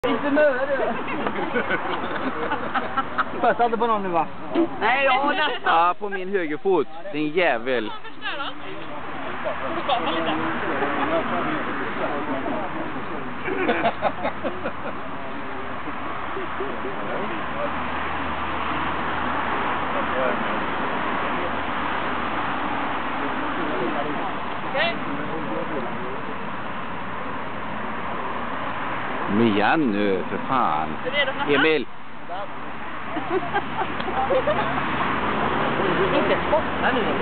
Inte nu, du. Passar inte på någon nu, va? Nej, jag har nästan. Ja, på min högerfot. Din jävel. Okej. Men igen nu, för fan. Emil. Inte spotta nu.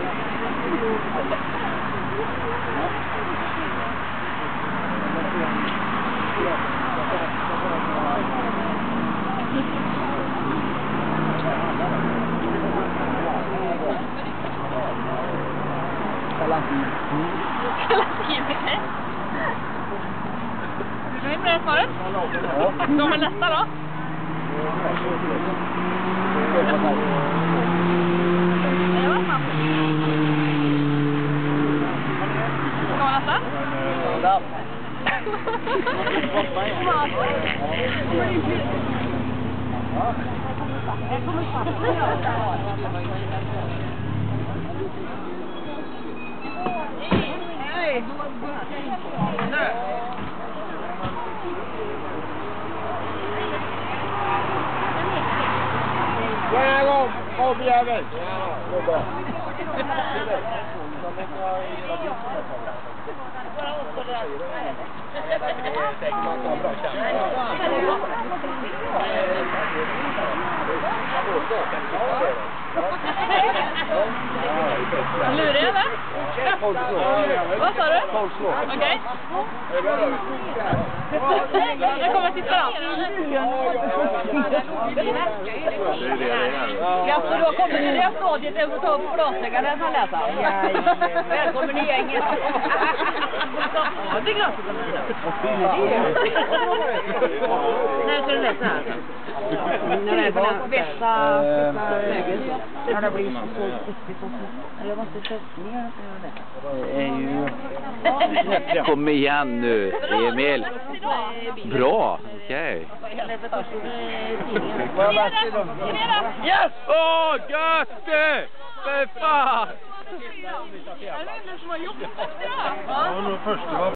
Kalankin. Är du med svaret? Kommer nästa då? Det var snabbt. Kommer nästa? Hej! Gärna gång, avjävel! Lurar jag eller? Vad sa du? Okej. Jag kommer att titta då. Ja, så då kommer ni det stadiet efter att ta upp glasögonen som läser. Välkommen i gänget. Ja, det är glasögonen. Nej, så är det lätt här. När det är på den bästa läget. Ja, det blir så jag måste köpningar det är ju... Kom igen nu, Emil. Bra, okej. Yes! Åh, gött! För fan! Är det som har gjort det? Ja.